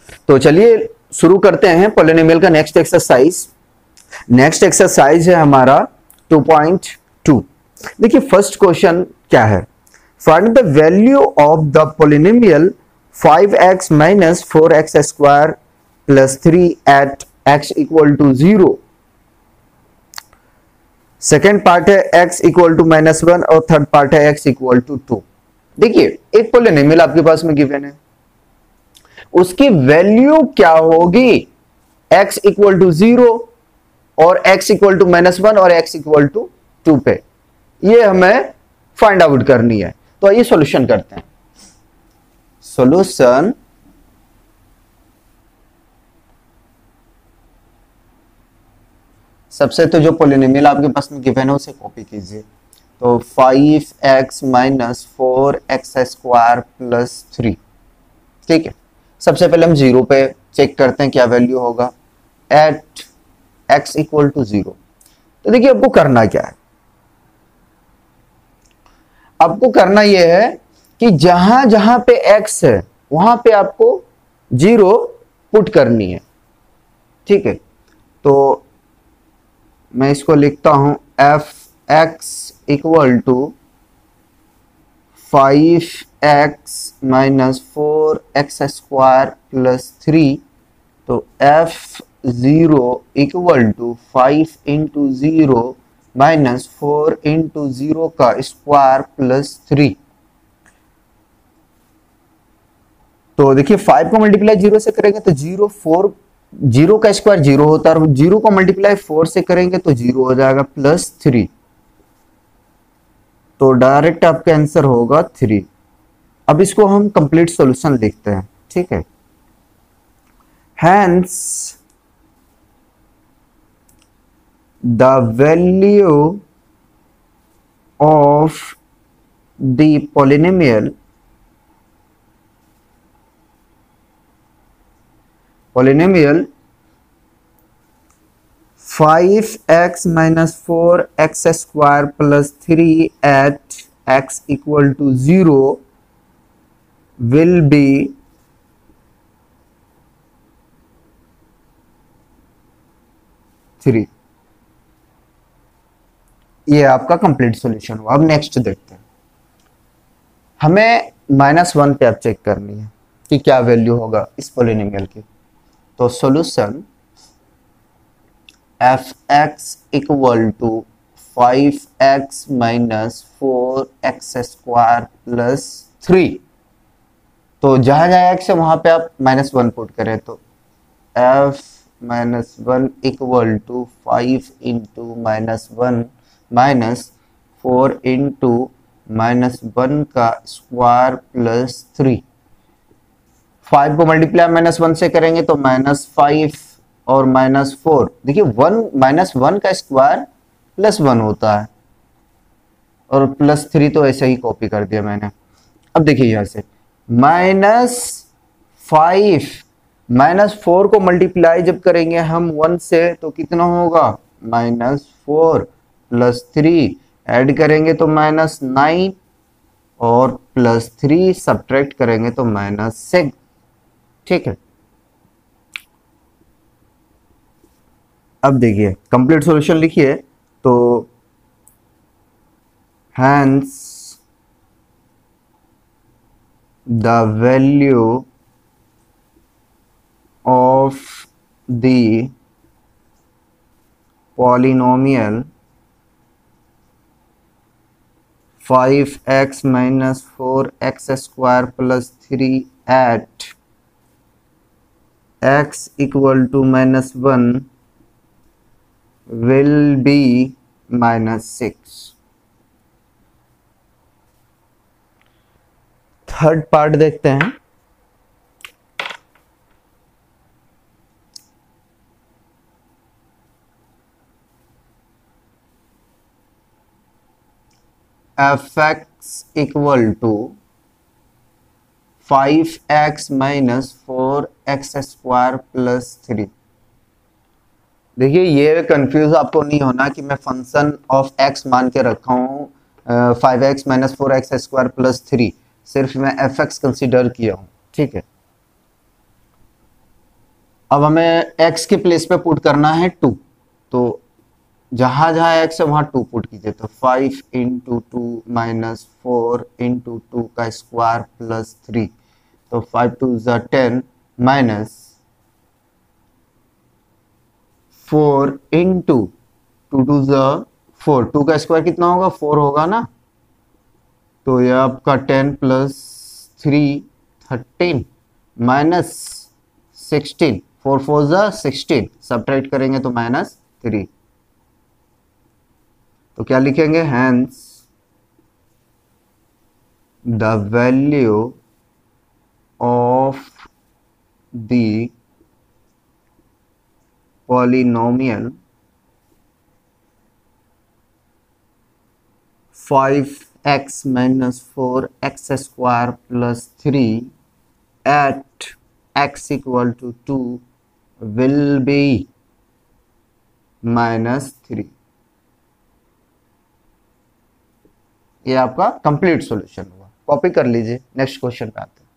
तो चलिए शुरू करते हैं पॉलिनोमियल का नेक्स्ट एक्सरसाइज। नेक्स्ट एक्सरसाइज है हमारा 2.2। देखिए फर्स्ट क्वेश्चन क्या है, find the value of the polynomial 5x minus 4x square plus 3 at x equal to 0। Second part है x इक्वल टू -1 और थर्ड पार्ट है x इक्वल टू 2। देखिए एक पॉलिनोमियल आपके पास में गिवन है, उसकी वैल्यू क्या होगी x इक्वल टू 0 और x इक्वल टू -1 और x इक्वल टू 2 पे, ये हमें फाइंड आउट करनी है। तो आइए सॉल्यूशन करते हैं। सॉल्यूशन सबसे तो जो पॉलिनोमियल आपके पास में गिवन है उसे कॉपी कीजिए। तो 5x minus 4x square plus 3, ठीक है। सबसे पहले हम 0 पे चेक करते हैं क्या वैल्यू होगा एट x इक्वल टू 0। तो देखिए आपको करना क्या है, आपको करना यह है कि जहां जहां पे x है वहां पे आपको 0 पुट करनी है, ठीक है। तो मैं इसको लिखता हूं f(x) equal to 5x minus 4x square plus 3। तो f(0) equal to 5 into 0 minus 4 into 0 का स्क्वायर प्लस 3। तो देखिए 5 को मल्टीप्लाई 0 से करेंगे तो 0 का स्क्वायर 0 होता है और 0 को मल्टीप्लाई 4 से करेंगे तो 0 हो जाएगा प्लस 3। तो डायरेक्ट आपका आंसर होगा 3। अब इसको हम कंप्लीट सॉल्यूशन लिखते हैं, ठीक है। Hence the value of the polynomial 5x minus 4x square plus 3 at x equal to 0 will be 3। ये आपका कंप्लीट सॉल्यूशन हुआ। अब नेक्स्ट देखते हैं, हमें -1 पे अब चेक करनी है कि क्या वैल्यू होगा इस पॉलिनोमियल की। तो solution f(x) equal to 5x minus 4x square plus 3। तो जहां जहां x है वहां पे आप -1 पुट करें तो f(-1) equal to 5 into -1 minus 4 into -1 का स्क्वायर प्लस 3। 5 को मल्टीप्लाई -1 से करेंगे तो -5 और -4। देखिए 1 का स्क्वायर +1 होता है और +3 तो ऐसे ही कॉपी कर दिया मैंने। अब देखिए यहां से -5 -4 को मल्टीप्लाई जब करेंगे हम 1 से तो कितना होगा -4 प्लस 3 ऐड करेंगे तो -9 और +3 सब्ट्रैक्ट करेंगे तो -6, ठीक है। अब देखिए कंप्लीट सॉल्यूशन लिखिए। तो hence the value of the polynomial 5x minus 4x square plus 3 at x equal to -1 will be -6। Third part देखते हैं। f(x) equal to 5x minus 4x square plus 3। देखिए ये कंफ्यूज आपको नहीं होना कि मैं फंक्शन ऑफ x मान के रखा हूँ 5x minus 4x square plus 3, सिर्फ मैं fx कंसिडर किया हूँ, ठीक है। अब हमें x के प्लेस पे पुट करना है 2, तो जहां जहां x है वहां 2 पुट कीजिए। तो 5 इंटू 2 माइनस 4 इंटू 2 का स्क्वायर प्लस 3, तो 5 2 ज़ा 10 माइनस 4 इंटू 2 2 ज़ा 4, 2 का स्क्वायर कितना होगा 4 होगा ना, तो ये आपका 10 प्लस 3 13 माइनस 16, 4 4 ज़ा 16, सब्ट्रैक्ट करेंगे तो माइनस 3, तो क्या लिखेंगे, hence the value of the polynomial 5x minus 4x square plus 3 at x equal to 2 will be -3। ये आपका कंप्लीट सॉल्यूशन हुआ, कॉपी कर लीजिए। नेक्स्ट क्वेश्चन पे आते हैं।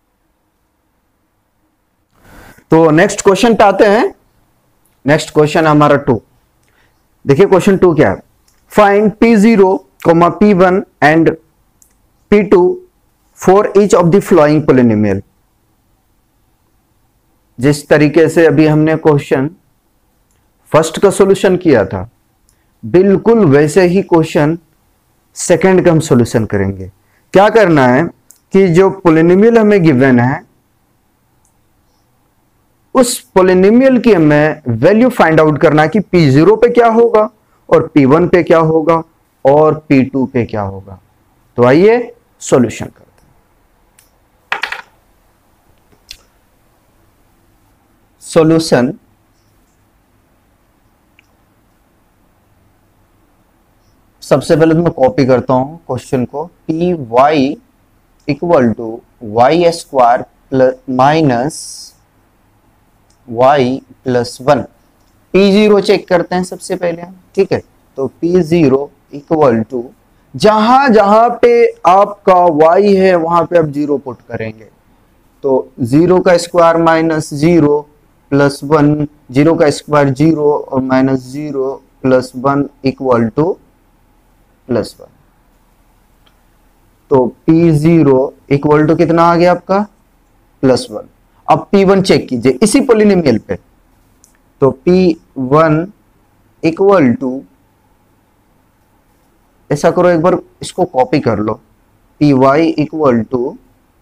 तो नेक्स्ट क्वेश्चन पे आते हैं। नेक्स्ट क्वेश्चन हमारा 2। देखिए क्वेश्चन 2 क्या है, find P0, P1 and P2 for each of the following polynomial. जिस तरीके से अभी हमने क्वेश्चन फर्स्ट का सॉल्यूशन किया था, बिल्कुल वैसे ही क्वेश्चन सेकंड का हम सॉल्यूशन करेंगे। क्या करना है कि जो पॉलिनोमियल हमें गिवन है, उस पॉलिनोमियल की हमें वैल्यू फाइंड आउट करना है कि P0 पे क्या होगा और P1 पे क्या होगा और P2 पे क्या होगा। तो आइए सॉल्यूशन करते हैं। सॉल्यूशन, सबसे पहले तो मैं कॉपी करता हूं क्वेश्चन को। P Y equal to Y square plus minus Y plus 1। P0 check करते हैं सबसे पहले हम, ठीक है। तो P0 इक्वल टू जहां जहां पे आपका y है वहां पे आप 0 पुट करेंगे। तो 0 का स्क्वायर माइनस 0 प्लस 1, 0 का स्क्वायर 0 और minus 0 plus 1 equal to plus 1। तो P0 इक्वल टू कितना आ गया आपका, प्लस 1। अब P1 चेक कीजिए इसी पॉलिनोमियल पे। तो P1 इक्वल टू, ऐसा करो एक बार इसको कॉपी कर लो, Py equal to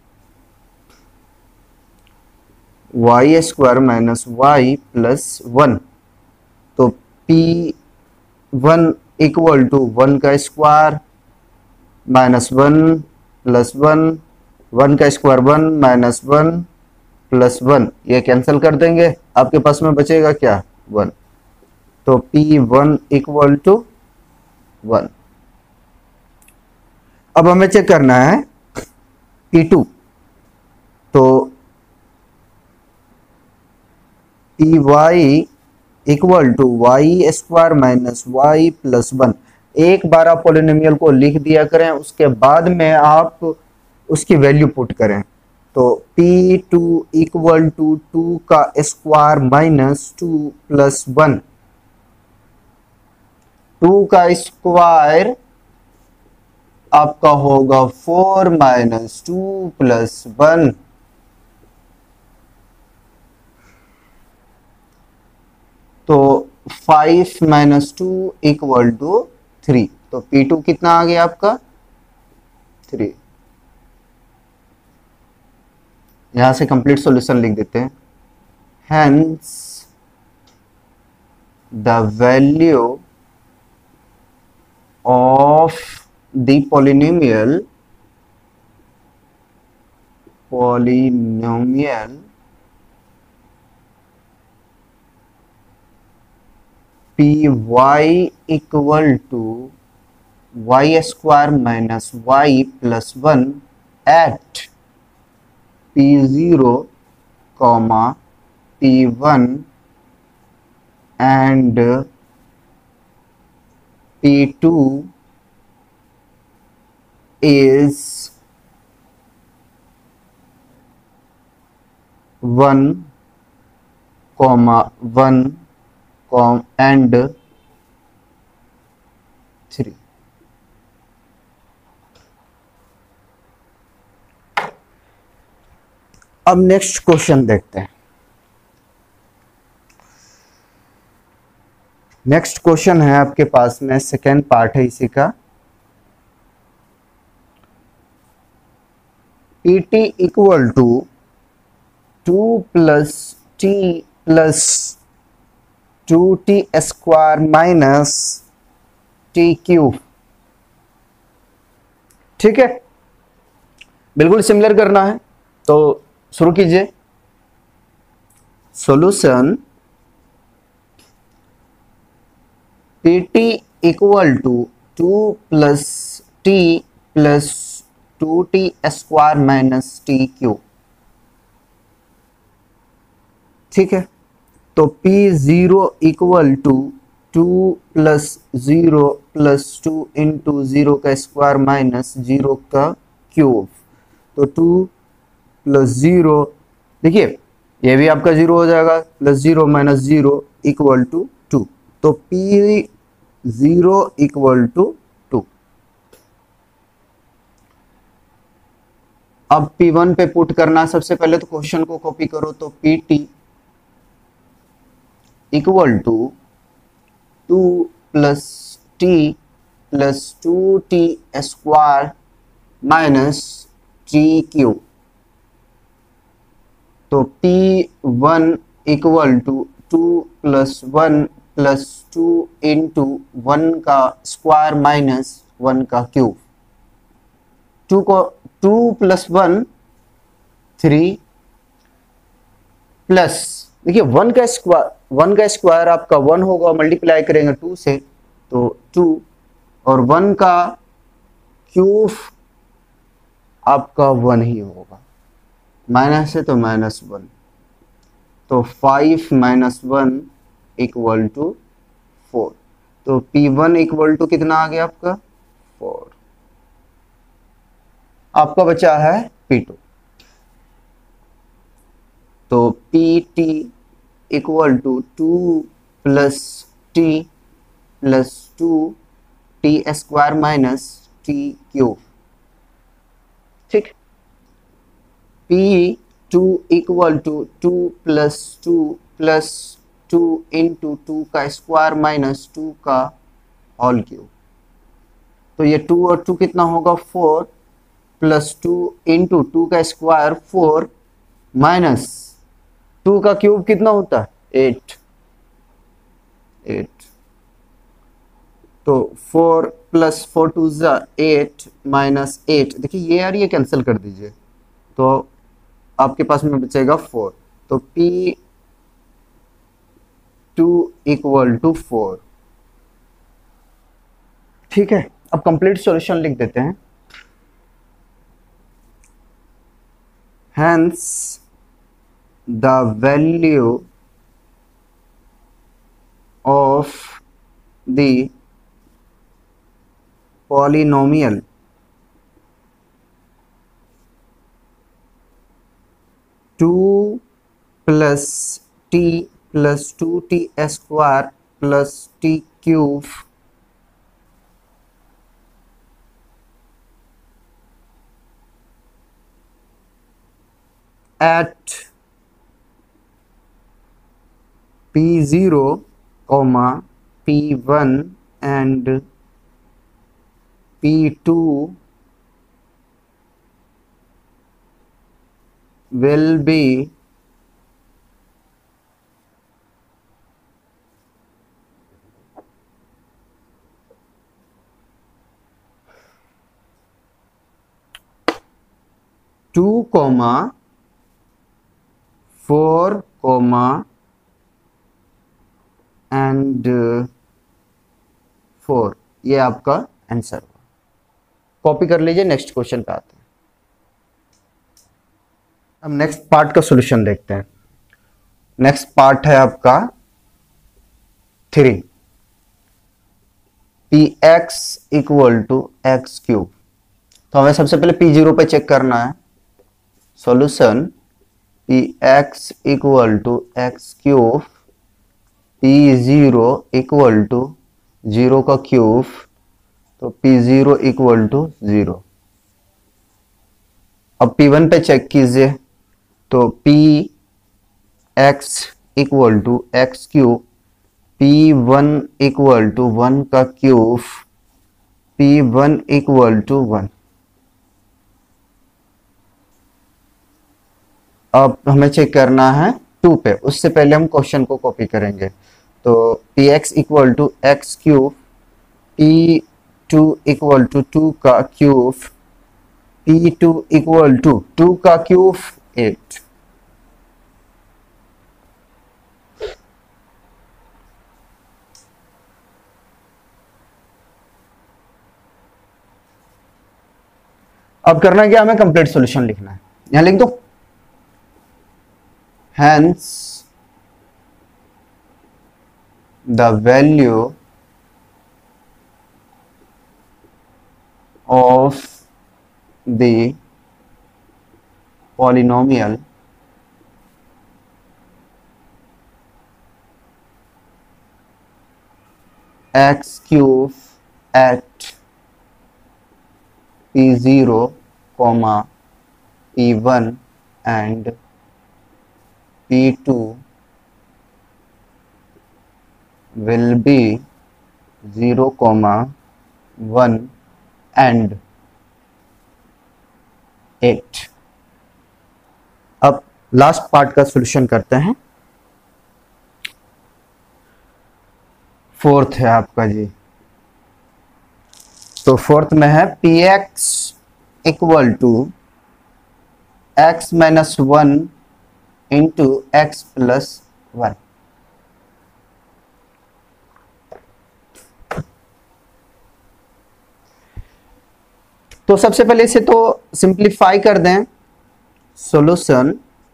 Y square minus Y plus 1। तो P1 इक्वल टू 1 का स्क्वायर माइनस 1 प्लस 1, 1 का स्क्वायर 1 माइनस 1 प्लस 1, ये कैंसिल कर देंगे, आपके पास में बचेगा क्या, 1। तो P1 इक्वल टू 1। अब हमें चेक करना है P2। तो Py equal to Y square minus Y plus 1। एक बार आप पॉलिनोमियल को लिख दिया करें, उसके बाद में आप उसकी वैल्यू पुट करें। तो P2 इक्वल टू 2 का स्क्वायर माइनस 2 प्लस 1। 2 का स्क्वायर आपका होगा 4 माइनस 2 प्लस 1। तो 5 माइनस 2 इक्वल टू 3। तो P2 कितना आ गया आपका, 3। यहां से कंप्लीट सॉल्यूशन लिख देते हैं। Hence the value of the polynomial Py equal to Y square minus Y plus 1 at P0, P1 and P2 is 1, comma 1 comma and 3। अब नेक्स्ट क्वेश्चन देखते हैं। नेक्स्ट क्वेश्चन है आपके पास में, सेकेंड पार्ट है इसी का। PT equal to 2 plus T plus 2t square minus T cube. ठीक है, बिल्कुल सिमिलर करना है, तो शुरू कीजिए। Solution pt equal to 2 plus T plus 2t square minus T cube. ठीक है, तो p0 equal to 2 plus 0 plus 2 into 0 का स्क्वायर माइनस 0 का क्यूब। तो 2 प्लस 0, देखिए ये भी आपका 0 हो जाएगा, प्लस 0 माइनस 0 इक्वल टू 2। तो p0 इक्वल टू 2। अब p1 पे पुट करना। सबसे पहले तो क्वेश्चन को कॉपी करो, तो pt equal to 2 plus T plus 2t square minus T cube. तो p1 equal to 2 plus 1 plus 2 into 1 का स्क्वायर माइनस 1 का क्यूब। 2 प्लस 1 3 प्लस, देखिए 1 का स्क्वायर आपका 1 होगा, मल्टीप्लाई करेंगे 2 से तो 2, और 1 का क्यूब आपका 1 ही होगा, माइनस है तो -1। तो 5 माइनस 1 इक्वल टू 4। तो p1 इक्वल टू कितना आ गया आपका 4। आपका बचा है p2। तो pt equal to 2 plus T plus 2t square minus T cube. ठीक, p2 equal to 2 plus 2 plus 2 into 2 का स्क्वायर माइनस 2 का होल क्यूब। तो ये 2 और 2 कितना होगा 4, प्लस 2 इंटू 2 का स्क्वायर 4 माइनस 2 का क्यूब कितना होता है 8। तो 4 प्लस 4 2 8 माइनस 8, देखिए ये यार ये कैंसिल कर दीजिए, तो आपके पास में बचेगा 4। तो p2 इक्वल टू 4। ठीक है, अब कंप्लीट सॉल्यूशन लिख देते हैं। Hence the value of the polynomial two plus t plus 2t square plus t cube at p0, p1 and p2 will be two, 4, and 4। ये आपका आंसर हुआ। कॉपी कर लीजिए, नेक्स्ट क्वेश्चन पे आते हैं। अब नेक्स्ट पार्ट का सॉल्यूशन देखते हैं। नेक्स्ट पार्ट है आपका 3, px equal to X cube. तो हमें सबसे पहले p0 पे चेक करना है। Solution P X equal to X cube, P zero equal to zero का क्यूब, तो P zero equal to zero. अब पी वन पे चेक कीजिए, तो P X equal to X cube, P one equal to one का cube, P one equal to one. अब हमें check करना है टू पे, उससे पहले हम क्वेश्चन को कॉपी करेंगे। तो P X equal to X cube, P two equal to two का cube, P two equal to two का क्यूब 8। अब करना क्या, हमें कंप्लीट सॉल्यूशन लिखना है, यहां लिख दो। Hence the value of the polynomial x cube at p0, p1 and p2 will be 0, 1 and 8। अब लास्ट पार्ट का सॉल्यूशन करते हैं। फोर्थ है आपका जी, तो फोर्थ में है P X equal to X minus one into X plus one. तो सबसे पहले इसे तो सिंप्लीफाई कर दें। Solution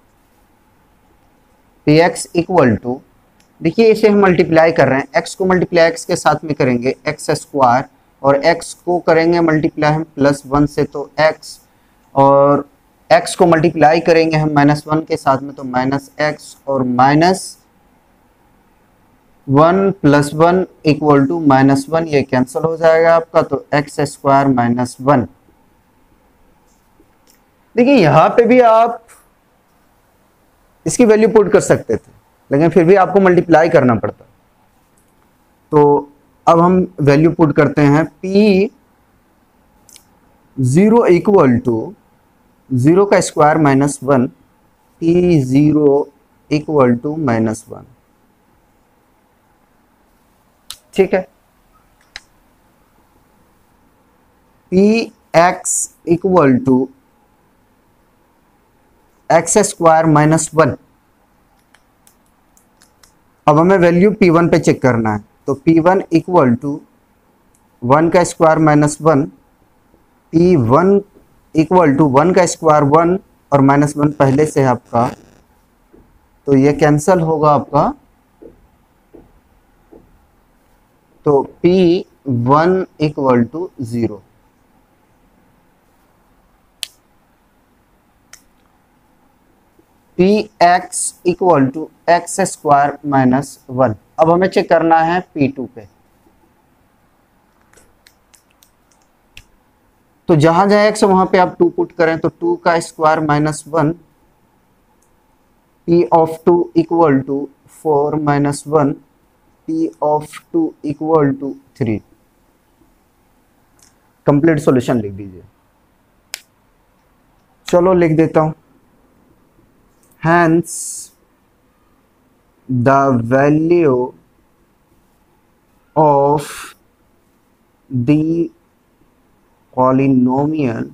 P X equal to, देखिए इसे हम मल्टीप्लाई कर रहे हैं, x को मल्टीप्लाई x के साथ में करेंगे एक्स स्क्वायर, और x को करेंगे मल्टीप्लाई हम प्लस वन से तो x, और x को मल्टीप्लाई करेंगे हम माइनस वन के साथ में तो माइनस एक्स, और minus one plus one equal to minus one, ये कैंसिल हो जाएगा आपका, तो एक्स स्क्वायर माइनस वन। देखिए यहां पे भी आप इसकी वैल्यू पुट कर सकते थे, लेकिन फिर भी आपको मल्टीप्लाई करना पड़ता। तो अब हम वैल्यू पुट करते हैं, p zero equal to zero का square minus one, p zero equal to minus one. ठीक है, P X equal to X square minus one. अब हमें वैल्यू p1 पे चेक करना है, तो p1 इक्वल टू वन का square minus one, p1 equal to one का स्क्वायर वन, और माइनस वन पहले से है आपका, तो ये कैंसल होगा आपका, तो p1 equal to zero. P X equal to X square minus one. अब हमें चेक करना है p2 पे, तो जहां जहां x वहां पे आप 2 पुट करें, तो 2 का square minus one, p of 2 equal to 4 minus one, p of 2 equal to 3। Complete solution लिख दीजिए। चलो लिख देता हूं, hence the value of the polynomial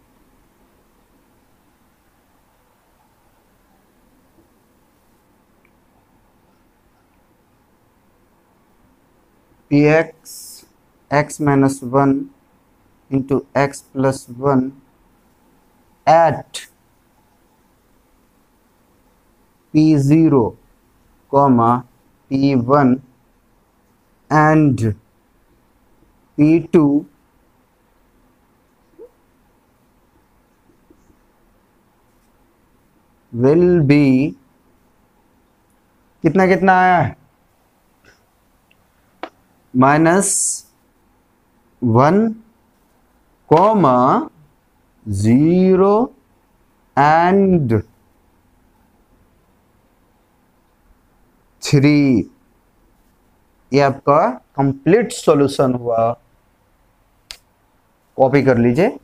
px x minus 1 into x plus 1 at p0, p1 and p2 will be कितना कितना आया है, -1, 0 एंड 3। ये आपका कंप्लीट सॉल्यूशन हुआ। कॉपी कर लीजिए।